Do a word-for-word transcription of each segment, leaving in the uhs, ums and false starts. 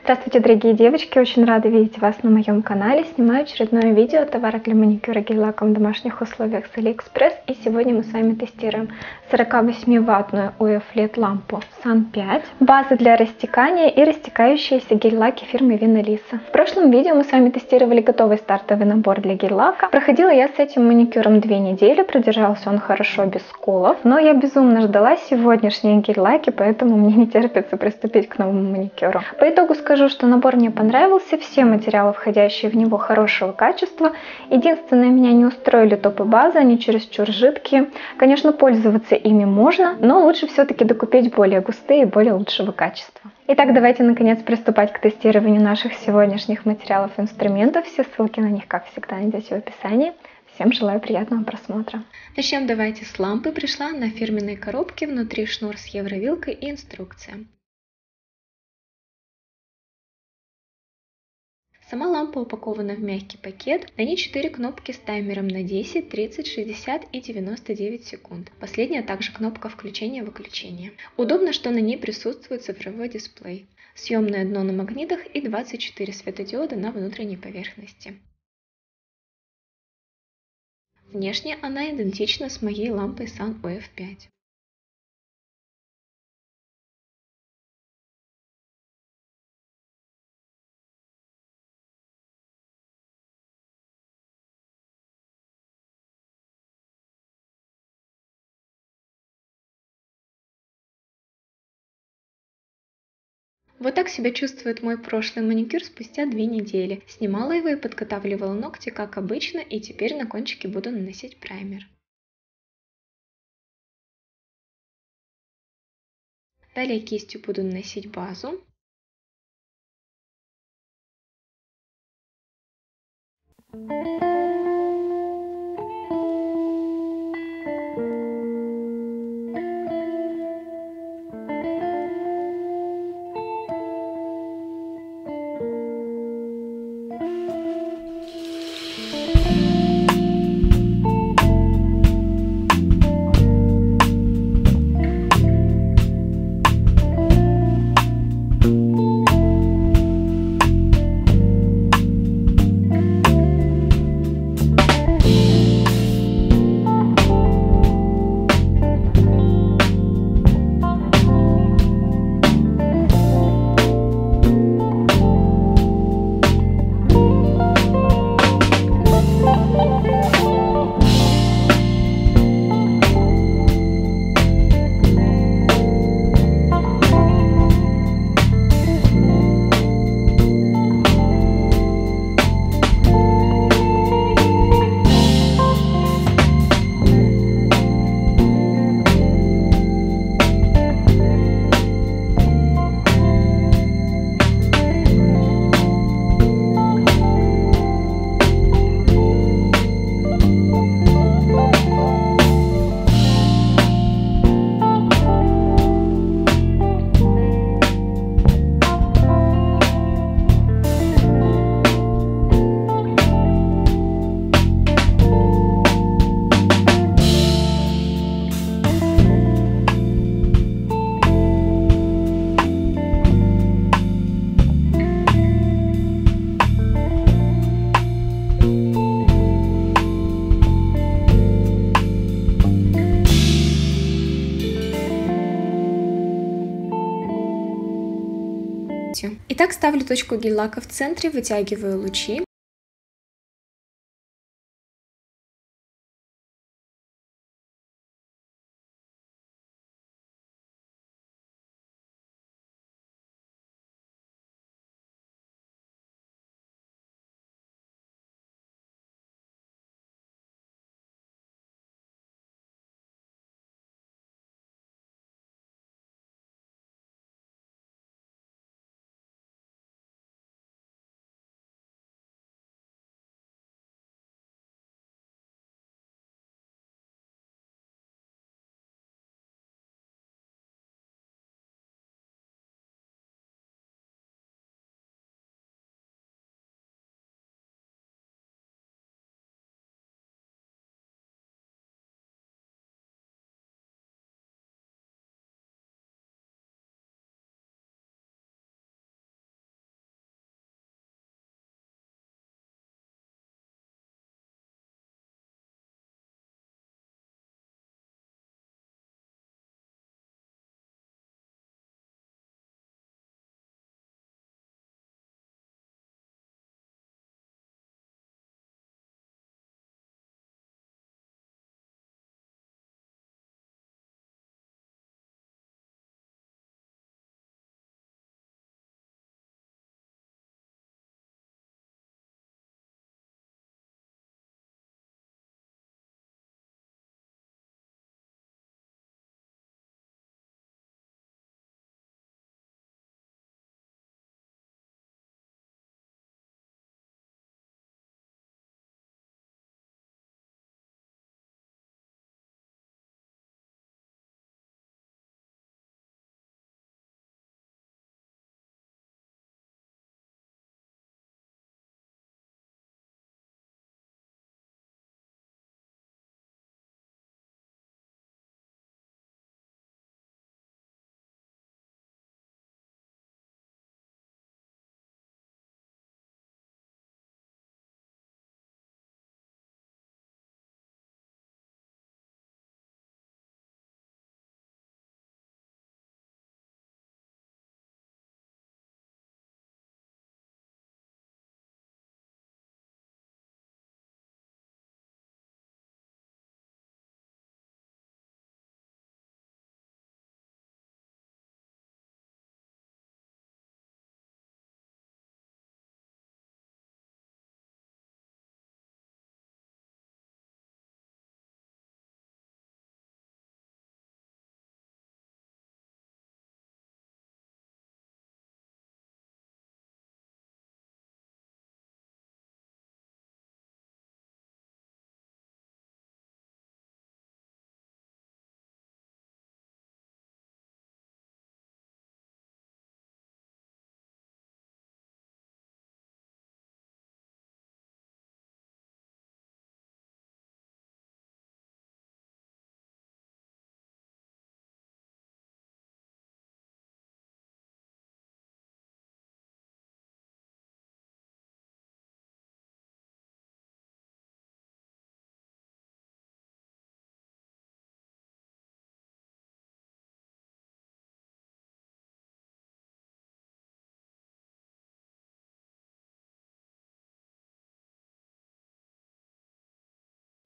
Здравствуйте, дорогие девочки! Очень рада видеть вас на моем канале. Снимаю очередное видео товара для маникюра гель-лаком в домашних условиях с AliExpress. И сегодня мы с вами тестируем сорок восемь ваттную о эф лед лампу сан пять, база для растекания и растекающиеся гель-лаки фирмы Винолиса. В прошлом видео мы с вами тестировали готовый стартовый набор для гель-лака. Проходила я с этим маникюром две недели, продержался он хорошо без сколов, но я безумно ждала сегодняшние гель-лаки, поэтому мне не терпится приступить к новому маникюру. По итогу скажу, что набор мне понравился, все материалы, входящие в него, хорошего качества. Единственное, меня не устроили топы базы, они чересчур жидкие. Конечно, пользоваться ими можно, но лучше все-таки докупить более густые и более лучшего качества. Итак, давайте наконец приступать к тестированию наших сегодняшних материалов и инструментов. Все ссылки на них, как всегда, найдете в описании. Всем желаю приятного просмотра. Начнем давайте с лампы. Пришла на фирменной коробке, внутри шнур с евровилкой и инструкция. Сама лампа упакована в мягкий пакет. На ней четыре кнопки с таймером на десять, тридцать, шестьдесят и девяносто девять секунд. Последняя также кнопка включения-выключения. Удобно, что на ней присутствует цифровой дисплей, съемное дно на магнитах и двадцать четыре светодиода на внутренней поверхности. Внешне она идентична с моей лампой сан о эф пять. Вот так себя чувствует мой прошлый маникюр спустя две недели. Снимала его и подготавливала ногти, как обычно, и теперь на кончики буду наносить праймер. Далее кистью буду наносить базу. Итак, ставлю точку гель-лака в центре, вытягиваю лучи.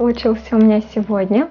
получился у меня сегодня.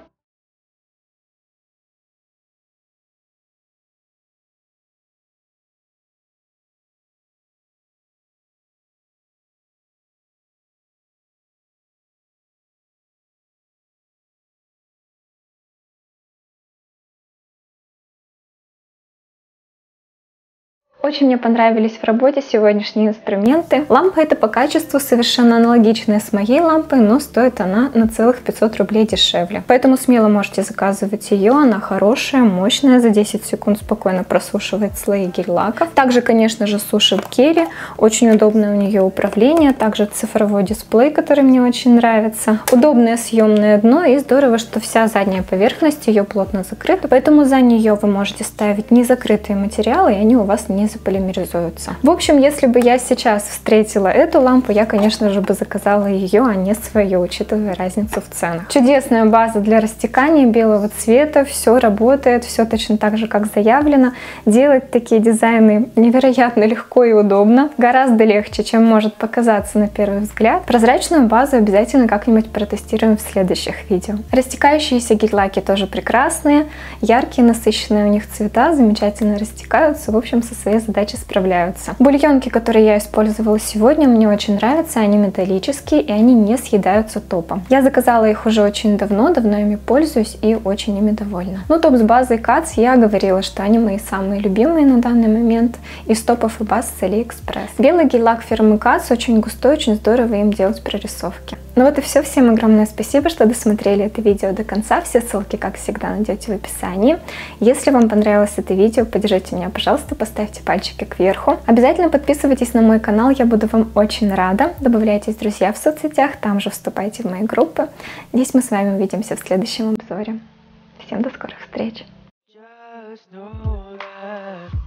Очень мне понравились в работе сегодняшние инструменты. Лампа эта по качеству совершенно аналогичная с моей лампой, но стоит она на целых пятьсот рублей дешевле. Поэтому смело можете заказывать ее, она хорошая, мощная, за десять секунд спокойно просушивает слои гель-лаков. Также, конечно же, сушит гели, очень удобное у нее управление, также цифровой дисплей, который мне очень нравится. Удобное съемное дно, и здорово, что вся задняя поверхность ее плотно закрыта, поэтому за нее вы можете ставить незакрытые материалы, и они у вас не полимеризуются. В общем, если бы я сейчас встретила эту лампу, я, конечно же, бы заказала ее, а не свою, учитывая разницу в ценах. Чудесная база для растекания белого цвета, все работает, все точно так же, как заявлено. Делать такие дизайны невероятно легко и удобно, гораздо легче, чем может показаться на первый взгляд. Прозрачную базу обязательно как-нибудь протестируем в следующих видео. Растекающиеся гель-лаки тоже прекрасные, яркие, насыщенные у них цвета, замечательно растекаются, в общем, со своей задачи справляются. Бульонки, которые я использовала сегодня, мне очень нравятся, они металлические и они не съедаются топом. Я заказала их уже очень давно, давно ими пользуюсь и очень ими довольна. Ну, топ с базой Кац, я говорила, что они мои самые любимые на данный момент из топов и баз с AliExpress. Белый гель-лак фирмы Кац очень густой, очень здорово им делать прорисовки. Ну вот и все, всем огромное спасибо, что досмотрели это видео до конца, все ссылки, как всегда, найдете в описании. Если вам понравилось это видео, поддержите меня, пожалуйста, поставьте пальчики кверху. Обязательно подписывайтесь на мой канал, я буду вам очень рада. Добавляйтесь, друзья, в соцсетях, там же вступайте в мои группы. Здесь мы с вами увидимся в следующем обзоре. Всем до скорых встреч! Just know that